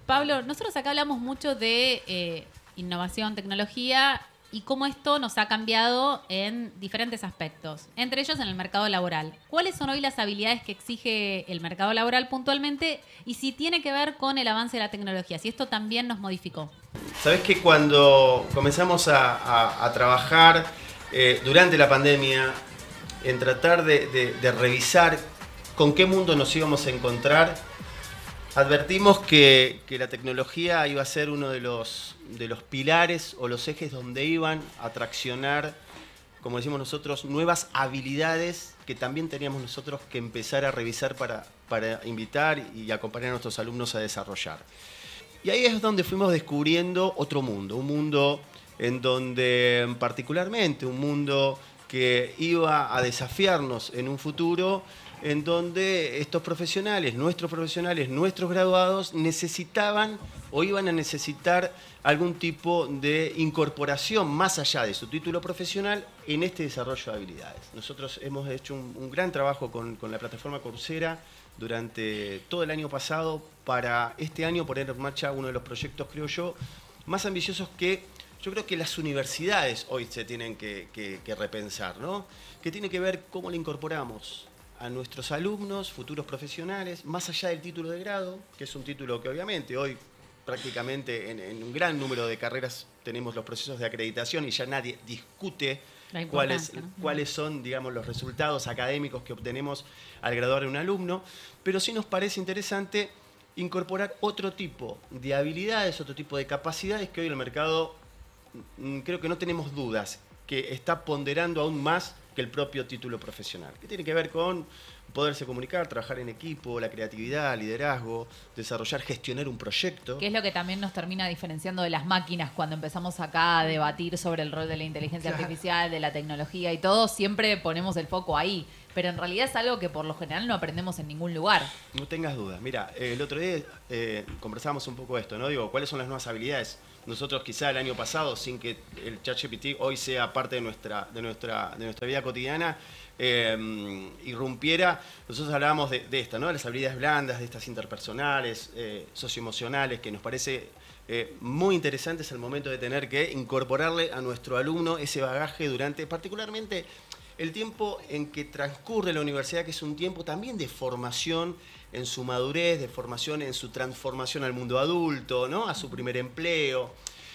Pablo, nosotros acá hablamos mucho de innovación, tecnología y cómo esto nos ha cambiado en diferentes aspectos, entre ellos en el mercado laboral. ¿Cuáles son hoy las habilidades que exige el mercado laboral puntualmente y si tiene que ver con el avance de la tecnología, si esto también nos modificó? Sabés que cuando comenzamos a trabajar durante la pandemia en tratar de revisar con qué mundo nos íbamos a encontrar, advertimos que la tecnología iba a ser uno de los pilares o los ejes donde iban a traccionar, como decimos nosotros, nuevas habilidades que también teníamos nosotros que empezar a revisar para invitar y acompañar a nuestros alumnos a desarrollar. Y ahí es donde fuimos descubriendo otro mundo, un mundo en donde particularmente, un mundo que iba a desafiarnos en un futuro, en donde estos profesionales, nuestros graduados, necesitaban o iban a necesitar algún tipo de incorporación más allá de su título profesional en este desarrollo de habilidades. Nosotros hemos hecho un gran trabajo con la plataforma Coursera durante todo el año pasado para este año poner en marcha uno de los proyectos, creo yo, más ambiciosos que yo creo que las universidades hoy se tienen que repensar, ¿no? Que tiene que ver cómo le incorporamos a nuestros alumnos, futuros profesionales, más allá del título de grado, que es un título que obviamente hoy prácticamente en un gran número de carreras tenemos los procesos de acreditación y ya nadie discute cuáles son, digamos, los resultados académicos que obtenemos al graduar de un alumno, pero sí nos parece interesante incorporar otro tipo de habilidades, otro tipo de capacidades que hoy el mercado, creo que no tenemos dudas, que está ponderando aún más que el propio título profesional, que tiene que ver con poderse comunicar, trabajar en equipo, la creatividad, liderazgo, desarrollar, gestionar un proyecto. Que es lo que también nos termina diferenciando de las máquinas cuando empezamos acá a debatir sobre el rol de la inteligencia artificial, de la tecnología y todo, siempre ponemos el foco ahí. Pero en realidad es algo que por lo general no aprendemos en ningún lugar. No tengas dudas. Mira, el otro día conversábamos un poco esto, ¿no? Digo, ¿cuáles son las nuevas habilidades? Nosotros quizá el año pasado, sin que el ChatGPT hoy sea parte de nuestra vida cotidiana, irrumpiera, nosotros hablábamos de esto, ¿no? De las habilidades blandas, de estas interpersonales, socioemocionales, que nos parece muy interesantes al momento de tener que incorporarle a nuestro alumno ese bagaje durante, particularmente, el tiempo en que transcurre la universidad, que es un tiempo también de formación en su madurez, de formación en su transformación al mundo adulto, ¿no? A su primer empleo.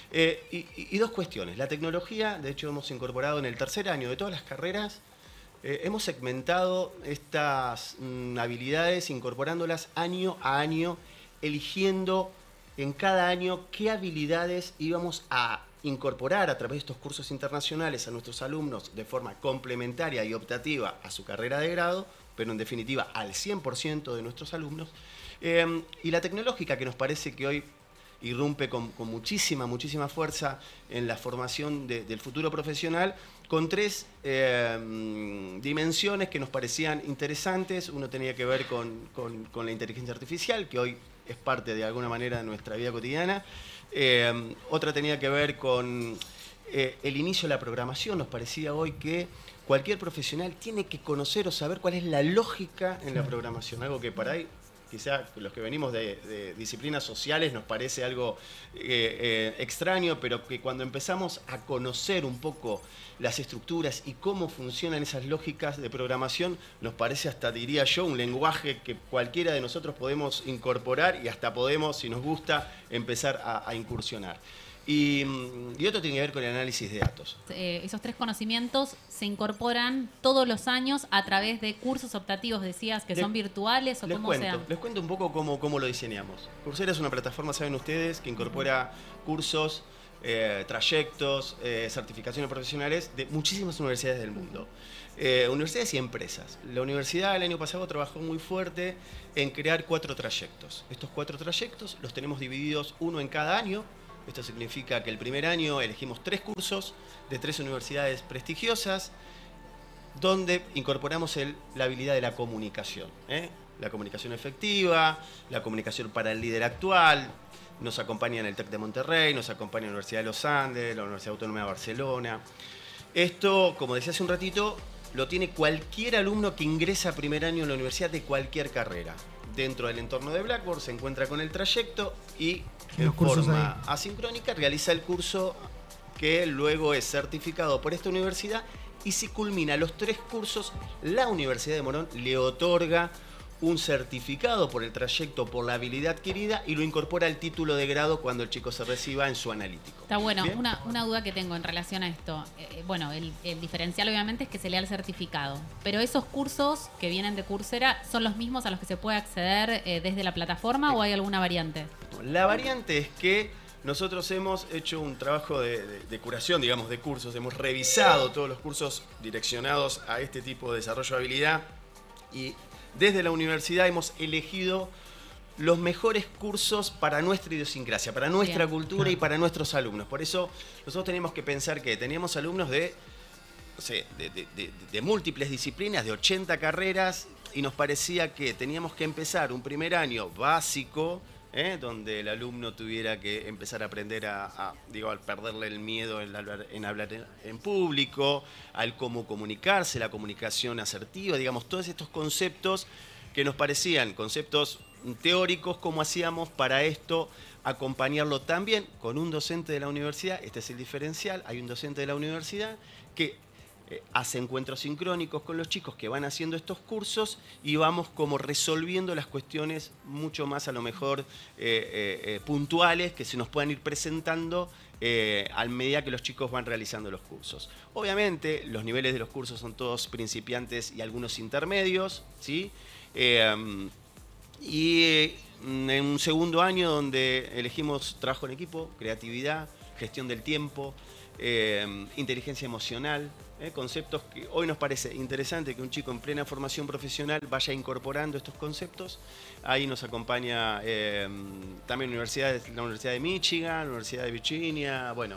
Y dos cuestiones. La tecnología, de hecho, hemos incorporado en el tercer año de todas las carreras, hemos segmentado estas habilidades, incorporándolas año a año, eligiendo en cada año qué habilidades íbamos a incorporar a través de estos cursos internacionales a nuestros alumnos de forma complementaria y optativa a su carrera de grado, pero en definitiva al 100% de nuestros alumnos, y la tecnológica, que nos parece que hoy irrumpe con muchísima fuerza en la formación del futuro profesional, con tres dimensiones que nos parecían interesantes. Uno tenía que ver con la inteligencia artificial, que hoy es parte de alguna manera de nuestra vida cotidiana. Otra tenía que ver con el inicio de la programación. Nos parecía hoy que cualquier profesional tiene que conocer o saber cuál es la lógica en la programación, algo que para ahí quizá los que venimos de disciplinas sociales nos parece algo extraño, pero que cuando empezamos a conocer un poco las estructuras y cómo funcionan esas lógicas de programación, nos parece hasta, diría yo, un lenguaje que cualquiera de nosotros podemos incorporar y hasta podemos, si nos gusta, empezar a incursionar. Y otro tiene que ver con el análisis de datos. Esos tres conocimientos se incorporan todos los años a través de cursos optativos, decías, que son virtuales o cómo sean. Les cuento un poco cómo lo diseñamos. Coursera es una plataforma, saben ustedes, que incorpora cursos, trayectos, certificaciones profesionales de muchísimas universidades del mundo. Universidades y empresas. La universidad el año pasado trabajó muy fuerte en crear 4 trayectos. Estos 4 trayectos los tenemos divididos uno en cada año. Esto significa que el primer año elegimos 3 cursos de 3 universidades prestigiosas, donde incorporamos la habilidad de la comunicación. La comunicación efectiva, la comunicación para el líder actual. Nos acompaña en el TEC de Monterrey, nos acompaña en la Universidad de los Andes, la Universidad Autónoma de Barcelona. Esto, como decía hace un ratito, lo tiene cualquier alumno que ingresa a primer año en la universidad de cualquier carrera. dentro del entorno de Blackboard, se encuentra con el trayecto y en Los cursos forma asincrónica realiza el curso que luego es certificado por esta universidad, y si culmina los 3 cursos, la Universidad de Morón le otorga un certificado por el trayecto, por la habilidad adquirida, y lo incorpora al título de grado cuando el chico se reciba en su analítico. Está bueno. ¿Bien? Una duda que tengo en relación a esto. Bueno, el diferencial obviamente es que se lea el certificado, pero esos cursos que vienen de Coursera son los mismos a los que se puede acceder desde la plataforma, ¿o hay alguna variante? La variante es que nosotros hemos hecho un trabajo de curación, digamos, de cursos. Hemos revisado todos los cursos direccionados a este tipo de desarrollo de habilidad, y desde la universidad hemos elegido los mejores cursos para nuestra idiosincrasia, para nuestra cultura y para nuestros alumnos. Por eso nosotros teníamos que pensar que teníamos alumnos de múltiples disciplinas, de 80 carreras, y nos parecía que teníamos que empezar un primer año básico, donde el alumno tuviera que empezar a aprender al perderle el miedo en hablar en público, al cómo comunicarse, la comunicación asertiva, digamos, todos estos conceptos que nos parecían conceptos teóricos, cómo hacíamos para esto, acompañarlo también con un docente de la universidad. Este es el diferencial. Hay un docente de la universidad que hace encuentros sincrónicos con los chicos que van haciendo estos cursos, y vamos como resolviendo las cuestiones mucho más a lo mejor puntuales que se nos puedan ir presentando a medida que los chicos van realizando los cursos. Obviamente los niveles de los cursos son todos principiantes y algunos intermedios, ¿sí? Y en un segundo año donde elegimos trabajo en equipo, creatividad, gestión del tiempo, inteligencia emocional, conceptos que hoy nos parece interesante que un chico en plena formación profesional vaya incorporando estos conceptos. Ahí nos acompaña también la Universidad de Michigan, la Universidad de Virginia, bueno,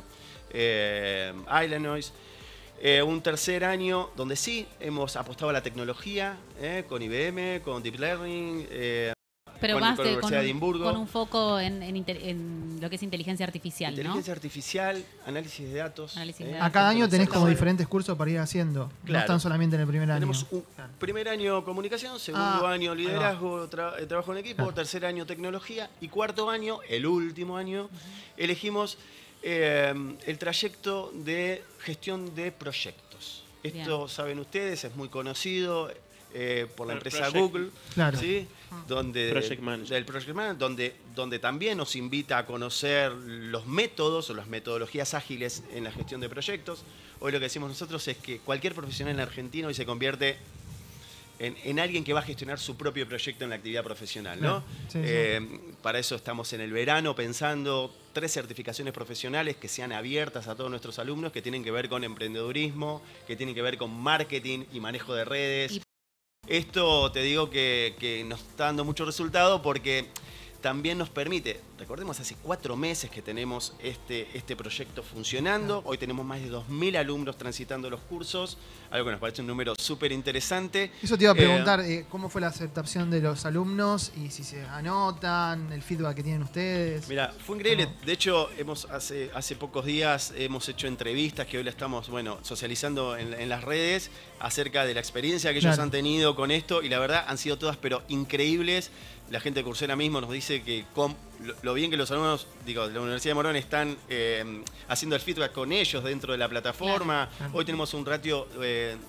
Illinois. Un tercer año donde sí hemos apostado a la tecnología, con IBM, con Deep Learning, pero con más la Universidad de Edimburgo. Con un foco en lo que es inteligencia artificial, Inteligencia artificial, análisis de datos. A cada año tenés como diferentes cursos para ir haciendo. Claro. No están solamente en el primer año. Tenemos un primer año comunicación, segundo año liderazgo, trabajo en equipo, Claro. tercer año tecnología, y cuarto año, el último año, elegimos el trayecto de gestión de proyectos. Esto, Bien. saben ustedes, es muy conocido por la empresa Project. Google, Claro. ¿sí? Donde, Project Manager. del Project Manager, donde también nos invita a conocer los métodos o las metodologías ágiles en la gestión de proyectos. Hoy lo que decimos nosotros es que cualquier profesional en Argentina hoy se convierte en alguien que va a gestionar su propio proyecto en la actividad profesional, ¿no? Sí, sí. Para eso estamos en el verano pensando 3 certificaciones profesionales que sean abiertas a todos nuestros alumnos, que tienen que ver con emprendedurismo, que tienen que ver con marketing y manejo de redes. Y Esto te digo que nos está dando mucho resultado porque también nos permite, recordemos, hace 4 meses que tenemos este proyecto funcionando. Hoy tenemos más de 2.000 alumnos transitando los cursos, algo que nos parece un número súper interesante. Eso te iba a preguntar, ¿cómo fue la aceptación de los alumnos y si se anotan, el feedback que tienen ustedes? Mira, fue increíble. De hecho, hace pocos días hemos hecho entrevistas que hoy la estamos socializando en las redes acerca de la experiencia que ellos Claro. han tenido con esto, y la verdad han sido todas pero increíbles. La gente de Coursera mismo nos dice que lo bien que los alumnos de la Universidad de Morón están haciendo el feedback con ellos dentro de la plataforma. Claro. Hoy tenemos un ratio de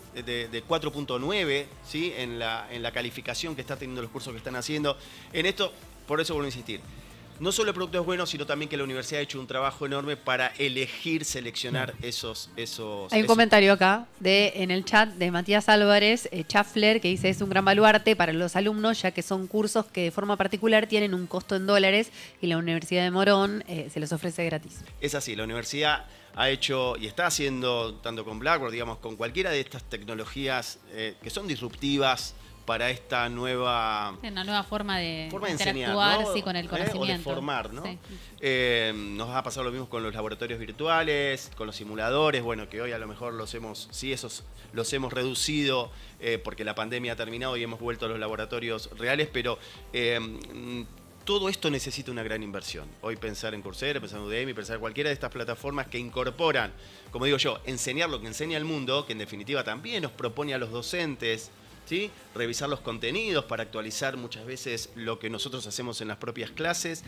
4.9, ¿sí? en la calificación que está teniendo los cursos que están haciendo. En esto, por eso vuelvo a insistir, no solo el producto es bueno, sino también que la universidad ha hecho un trabajo enorme para elegir, seleccionar esos. Hay un comentario acá en el chat de Matías Álvarez Schaffler, que dice: es un gran baluarte para los alumnos, ya que son cursos que de forma particular tienen un costo en dólares y la Universidad de Morón se los ofrece gratis. Es así, la universidad ha hecho y está haciendo, tanto con Blackboard, digamos, con cualquiera de estas tecnologías que son disruptivas para esta nueva una nueva forma de enseñar, interactuar, ¿no? sí, con el conocimiento. O de formar, ¿no? Sí. Nos ha pasado lo mismo con los laboratorios virtuales, con los simuladores, bueno, que hoy a lo mejor los hemos reducido porque la pandemia ha terminado y hemos vuelto a los laboratorios reales, pero todo esto necesita una gran inversión. Hoy pensar en Coursera, pensar en Udemy, pensar en cualquiera de estas plataformas que incorporan, como digo yo, enseñar lo que enseña el mundo, que en definitiva también nos propone a los docentes ¿sí? Revisar los contenidos para actualizar muchas veces lo que nosotros hacemos en las propias clases,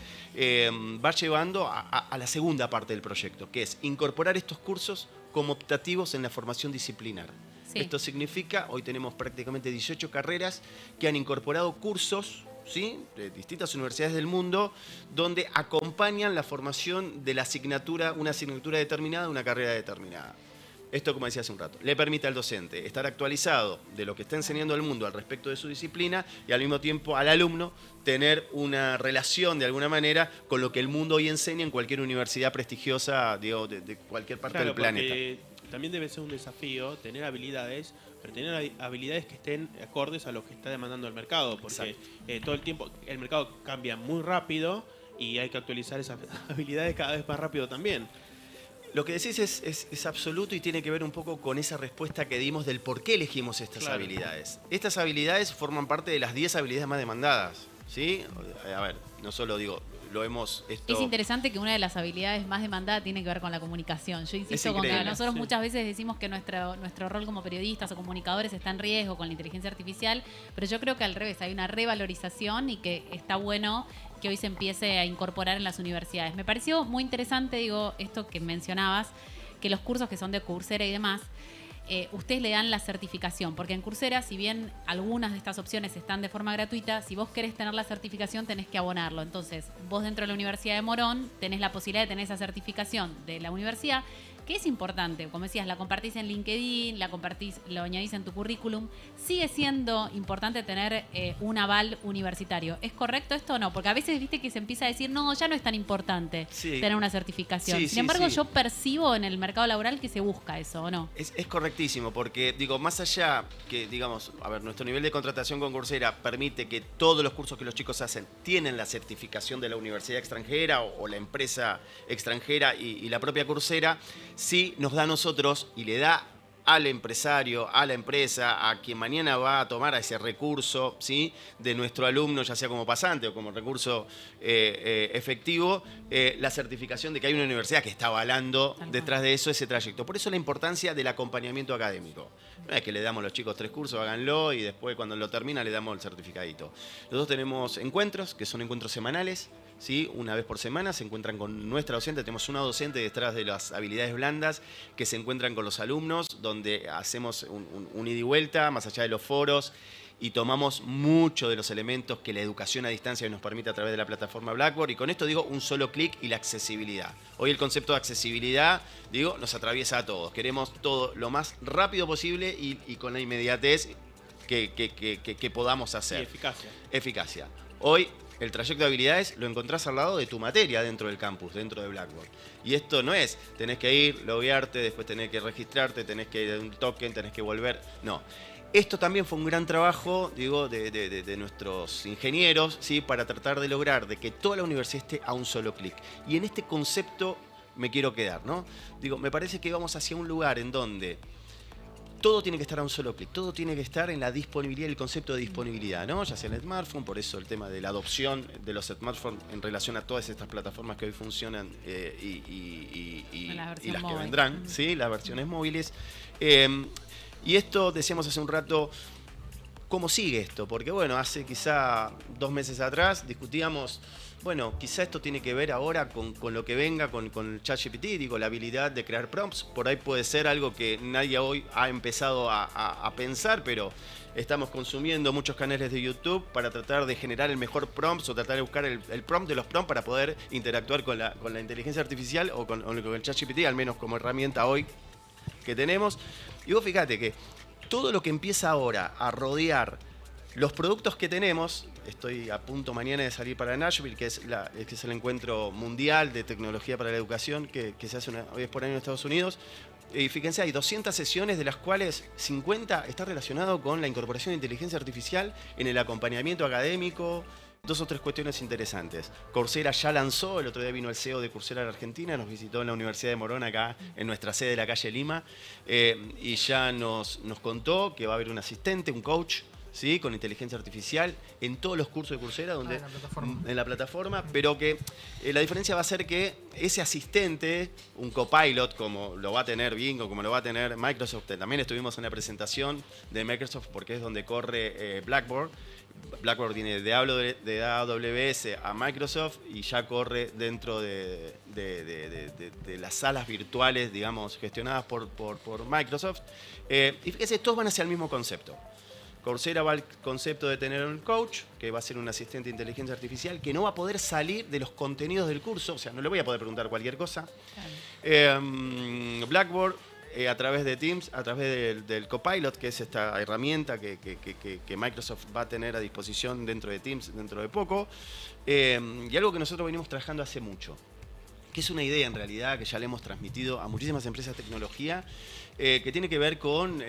va llevando a la segunda parte del proyecto, que es incorporar estos cursos como optativos en la formación disciplinar. Sí. Esto significa, hoy tenemos prácticamente 18 carreras que han incorporado cursos, ¿sí?, de distintas universidades del mundo, donde acompañan la formación de la asignatura, una asignatura determinada, una carrera determinada. Esto, como decía hace un rato, le permite al docente estar actualizado de lo que está enseñando el mundo al respecto de su disciplina y al mismo tiempo al alumno tener una relación de alguna manera con lo que el mundo hoy enseña en cualquier universidad prestigiosa, digo, de cualquier parte del planeta. También debe ser un desafío tener habilidades, pero tener habilidades que estén acordes a lo que está demandando el mercado, porque todo el tiempo el mercado cambia muy rápido y hay que actualizar esas habilidades cada vez más rápido también. Lo que decís es absoluto y tiene que ver un poco con esa respuesta que dimos del por qué elegimos estas habilidades. Estas habilidades forman parte de las 10 habilidades más demandadas, ¿sí? A ver, no solo digo, lo hemos... Es interesante que una de las habilidades más demandadas tiene que ver con la comunicación. Yo insisto con que nosotros muchas veces decimos que nuestro rol como periodistas o comunicadores está en riesgo con la inteligencia artificial, pero yo creo que al revés, hay una revalorización y que está bueno que hoy se empiece a incorporar en las universidades. Me pareció muy interesante, digo, esto que mencionabas, que los cursos que son de Coursera y demás, ustedes le dan la certificación, porque en Coursera, si bien algunas de estas opciones están de forma gratuita, si vos querés tener la certificación tenés que abonarlo. Entonces, vos dentro de la Universidad de Morón tenés la posibilidad de tener esa certificación de la universidad, que es importante. Como decías, la compartís en LinkedIn, la compartís, lo añadís en tu currículum. Sigue siendo importante tener un aval universitario. ¿Es correcto esto o no? Porque a veces viste que se empieza a decir, no, ya no es tan importante tener una certificación. Sin embargo, yo percibo en el mercado laboral que se busca eso, ¿o no? Es correctísimo, porque digo, más allá que, digamos, a ver, nuestro nivel de contratación con Coursera permite que todos los cursos que los chicos hacen tienen la certificación de la universidad extranjera o la empresa extranjera y la propia Coursera, sí nos da a nosotros y le da al empresario, a la empresa, a quien mañana va a tomar a ese recurso, ¿sí?, de nuestro alumno, ya sea como pasante o como recurso efectivo, la certificación de que hay una universidad que está avalando detrás de eso ese trayecto. Por eso la importancia del acompañamiento académico. No es que le damos a los chicos 3 cursos, háganlo y después cuando lo termina le damos el certificadito. Nosotros tenemos encuentros, que son encuentros semanales, ¿sí? Una vez por semana se encuentran con nuestra docente, tenemos una docente detrás de las habilidades blandas que se encuentran con los alumnos, donde hacemos un ida y vuelta, más allá de los foros, y tomamos mucho de los elementos que la educación a distancia nos permite a través de la plataforma Blackboard, y con esto digo un solo clic y la accesibilidad. Hoy el concepto de accesibilidad, digo, nos atraviesa a todos. Queremos todo lo más rápido posible y con la inmediatez que podamos hacer. Y Eficacia. Hoy el trayecto de habilidades lo encontrás al lado de tu materia dentro del campus, dentro de Blackboard. Y esto no es, tenés que ir, loguearte, después tenés que registrarte, tenés que ir a un token, tenés que volver. No. Esto también fue un gran trabajo, digo, de nuestros ingenieros, ¿sí?, para tratar de lograr de que toda la universidad esté a un solo clic. Y en este concepto me quiero quedar, ¿no? Digo, me parece que vamos hacia un lugar en donde todo tiene que estar a un solo clic, todo tiene que estar en la disponibilidad, el concepto de disponibilidad, ¿no? Ya sea en el smartphone, por eso el tema de la adopción de los smartphones en relación a todas estas plataformas que hoy funcionan y las que vendrán, ¿sí?, las versiones móviles. Y esto, decíamos hace un rato, ¿cómo sigue esto? Porque bueno, hace quizá 2 meses atrás discutíamos, bueno, quizá esto tiene que ver ahora con lo que venga, con el ChatGPT, digo, la habilidad de crear prompts. Por ahí puede ser algo que nadie hoy ha empezado a pensar, pero estamos consumiendo muchos canales de YouTube para tratar de generar el mejor prompt o tratar de buscar el prompt de los prompts para poder interactuar con la inteligencia artificial o con el ChatGPT, al menos como herramienta hoy que tenemos. Y vos fíjate que todo lo que empieza ahora a rodear los productos que tenemos, estoy a punto mañana de salir para Nashville, que es el encuentro mundial de tecnología para la educación que se hace una vez por año en Estados Unidos. Y fíjense, hay 200 sesiones, de las cuales 50 está relacionado con la incorporación de inteligencia artificial en el acompañamiento académico. 2 o 3 cuestiones interesantes. Coursera ya lanzó, el otro día vino el CEO de Coursera a la Argentina, nos visitó en la Universidad de Morón, acá en nuestra sede de la calle Lima, y ya nos contó que va a haber un asistente, un coach, ¿sí? Con inteligencia artificial en todos los cursos de Coursera, donde, en la plataforma. pero que la diferencia va a ser que ese asistente, un copilot, como lo va a tener Bing o como lo va a tener Microsoft, también estuvimos en la presentación de Microsoft porque es donde corre Blackboard. Blackboard tiene de AWS a Microsoft y ya corre dentro de las salas virtuales, digamos, gestionadas por Microsoft. Y fíjense, todos van hacia el mismo concepto. Coursera va al concepto de tener un coach, que va a ser un asistente de inteligencia artificial, que no va a poder salir de los contenidos del curso, o sea, no le voy a poder preguntar cualquier cosa. Blackboard, a través de Teams, a través del Copilot, que es esta herramienta que Microsoft va a tener a disposición dentro de Teams dentro de poco. Y algo que nosotros venimos trabajando hace mucho, que es una idea en realidad que ya le hemos transmitido a muchísimas empresas de tecnología, que tiene que ver con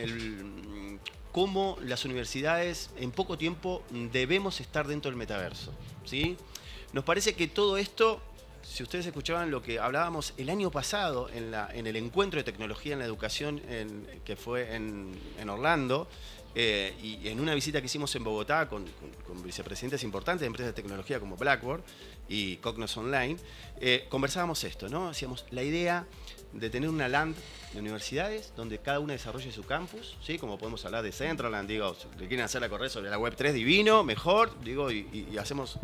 cómo las universidades en poco tiempo debemos estar dentro del metaverso, ¿sí? Nos parece que todo esto, si ustedes escuchaban lo que hablábamos el año pasado en el encuentro de tecnología en la educación que fue en Orlando, y en una visita que hicimos en Bogotá con vicepresidentes importantes de empresas de tecnología como Blackboard y Cognos Online, conversábamos esto, ¿no? Hacíamos la idea de tener una LAN de universidades donde cada una desarrolle su campus, ¿sí? Como podemos hablar de Centraland, digo, si quieren hacerla correr sobre la Web 3, divino, mejor, digo, y hacemos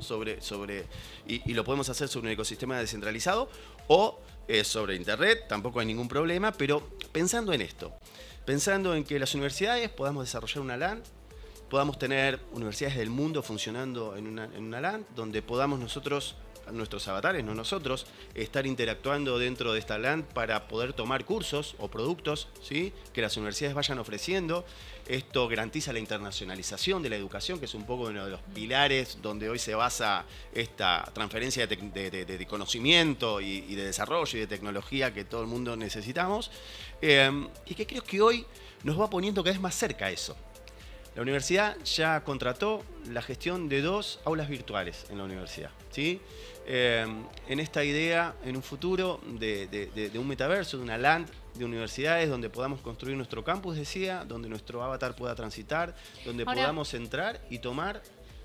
y lo podemos hacer sobre un ecosistema descentralizado o sobre Internet, tampoco hay ningún problema, pero pensando en esto, pensando en que las universidades podamos desarrollar una LAN, podamos tener universidades del mundo funcionando en una LAN, donde podamos nosotros, nuestros avatares, no nosotros, estar interactuando dentro de esta LAN para poder tomar cursos o productos, ¿sí? Que las universidades vayan ofreciendo. Esto garantiza la internacionalización de la educación, que es un poco uno de los pilares donde hoy se basa esta transferencia de conocimiento y de desarrollo y de tecnología que todo el mundo necesitamos, y que creo que hoy nos va poniendo cada vez más cerca a eso. La universidad ya contrató la gestión de 2 aulas virtuales en la universidad, ¿sí? En esta idea, en un futuro, de un metaverso, de una LAN de universidades donde podamos construir nuestro campus, decía, donde nuestro avatar pueda transitar, donde podamos entrar y tomar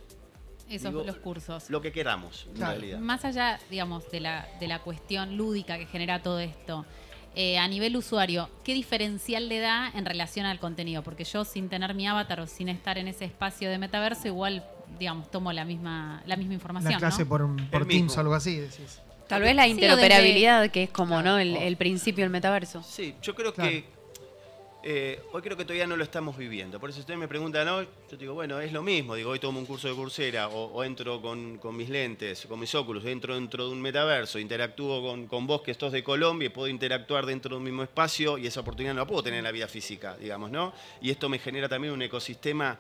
los cursos. Lo que queramos, en realidad. Más allá, digamos, de la cuestión lúdica que genera todo esto, a nivel usuario, ¿qué diferencial le da en relación al contenido? Porque yo, sin tener mi avatar o sin estar en ese espacio de metaverso, igual, digamos, tomo la misma información, la clase, ¿no? por Teams o algo así, decís. Tal vez la interoperabilidad, que es como, ¿no? El principio del metaverso. Sí, yo creo que hoy creo que todavía no lo estamos viviendo. Por eso ustedes me preguntan hoy, yo digo, bueno, es lo mismo. Digo, hoy tomo un curso de Coursera o entro con mis lentes, con mis óculos, entro dentro de un metaverso, interactúo con vos que sos de Colombia y puedo interactuar dentro de un mismo espacio y esa oportunidad no la puedo tener en la vida física, digamos, ¿no? Y esto me genera también un ecosistema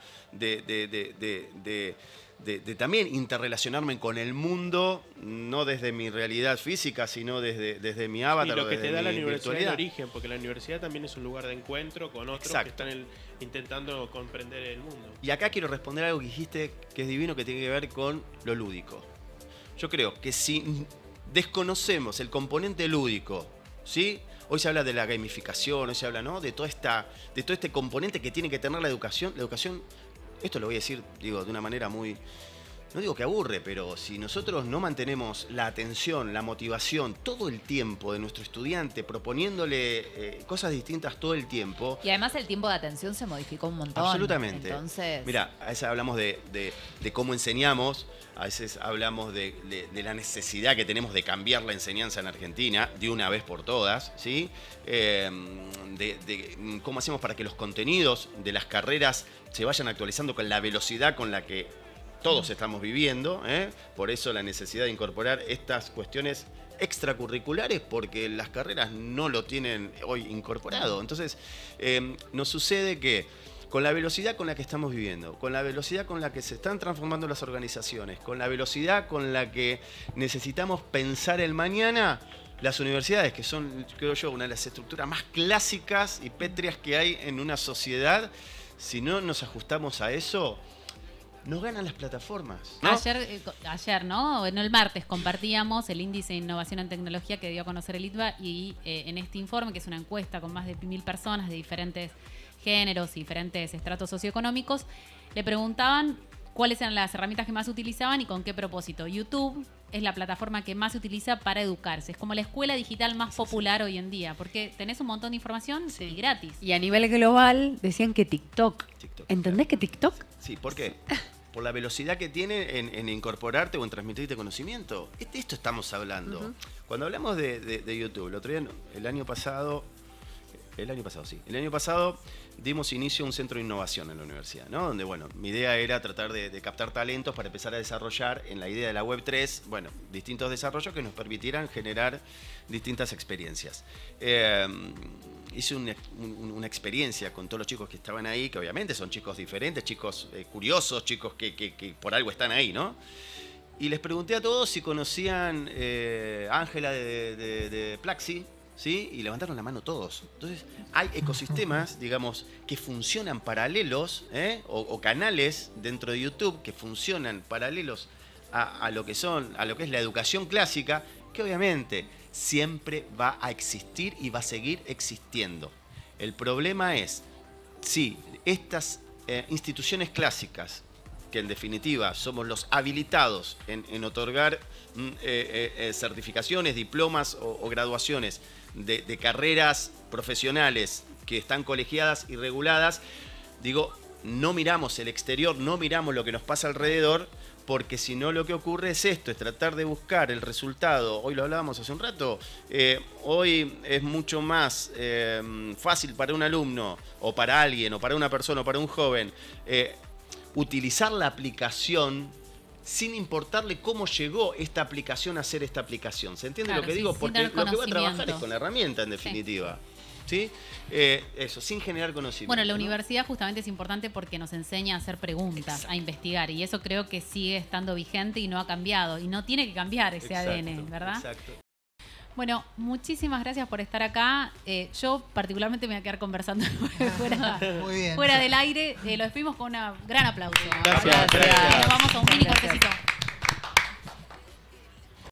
de también interrelacionarme con el mundo, no desde mi realidad física, sino desde mi avatar. Y lo que te da la universidad virtualidad. en origen, porque la universidad también es un lugar de encuentro con otros que están intentando comprender el mundo. Y acá quiero responder algo que dijiste que es divino, que tiene que ver con lo lúdico. Yo creo que si desconocemos el componente lúdico, ¿sí? Hoy se habla de la gamificación, hoy se habla, ¿no? de todo este componente que tiene que tener la educación. La educación, esto lo voy a decir, digo, de una manera muy, no digo que aburre, pero si nosotros no mantenemos la atención, la motivación todo el tiempo de nuestro estudiante, proponiéndole cosas distintas todo el tiempo. Y además el tiempo de atención se modificó un montón. Absolutamente. Entonces, mira, a veces hablamos de cómo enseñamos, a veces hablamos de la necesidad que tenemos de cambiar la enseñanza en Argentina de una vez por todas, ¿sí? De cómo hacemos para que los contenidos de las carreras se vayan actualizando con la velocidad con la que todos estamos viviendo, ¿eh? Por eso la necesidad de incorporar estas cuestiones extracurriculares, porque las carreras no lo tienen hoy incorporado. Entonces, nos sucede que con la velocidad con la que estamos viviendo, con la velocidad con la que se están transformando las organizaciones, con la velocidad con la que necesitamos pensar el mañana, las universidades, que son, creo yo, una de las estructuras más clásicas y pétreas que hay en una sociedad, si no nos ajustamos a eso, nos ganan las plataformas, ¿no? Ayer, ¿no? El martes compartíamos el índice de innovación en tecnología que dio a conocer el ITBA y en este informe, que es una encuesta con más de 1000 personas de diferentes géneros y diferentes estratos socioeconómicos, le preguntaban cuáles eran las herramientas que más utilizaban y con qué propósito. YouTube es la plataforma que más se utiliza para educarse. Es como la escuela digital más popular hoy en día, porque tenés un montón de información y gratis. Y a nivel global decían que TikTok. ¿Entendés que TikTok? Sí, ¿por qué? Por la velocidad que tiene en incorporarte o en transmitirte conocimiento. De esto estamos hablando. Cuando hablamos de YouTube, el otro día, el año pasado dimos inicio a un centro de innovación en la universidad, ¿no? Donde, bueno, mi idea era tratar de captar talentos para empezar a desarrollar en la idea de la Web3, bueno, distintos desarrollos que nos permitieran generar distintas experiencias. Hice una experiencia con todos los chicos que estaban ahí, que obviamente son chicos diferentes, chicos curiosos, chicos que por algo están ahí, ¿no? Y les pregunté a todos si conocían Ángela de Plaxi, ¿sí? Y levantaron la mano todos. Entonces, hay ecosistemas, digamos, que funcionan paralelos, o canales dentro de YouTube que funcionan paralelos a lo que es la educación clásica, que obviamente siempre va a existir y va a seguir existiendo. El problema es, si estas instituciones clásicas, que en definitiva somos los habilitados en otorgar certificaciones, diplomas o graduaciones de carreras profesionales que están colegiadas y reguladas, digo, no miramos el exterior, no miramos lo que nos pasa alrededor, porque si no lo que ocurre es esto, es tratar de buscar el resultado. Hoy lo hablábamos hace un rato, hoy es mucho más fácil para un alumno, o para alguien, o para una persona, o para un joven, utilizar la aplicación sin importarle cómo llegó esta aplicación a ser esta aplicación. ¿Se entiende lo que digo? Porque lo que va a trabajar es con la herramienta, en definitiva. ¿Sí? Eso, sin generar conocimiento. Bueno, la universidad justamente es importante porque nos enseña a hacer preguntas, a investigar, y eso creo que sigue estando vigente y no ha cambiado, y no tiene que cambiar ese ADN, ¿verdad? Exacto. Bueno, muchísimas gracias por estar acá. Yo particularmente me voy a quedar conversando Muy bien. fuera del aire. Lo despedimos con un gran aplauso. Gracias. Nos vamos a un mini cortecito.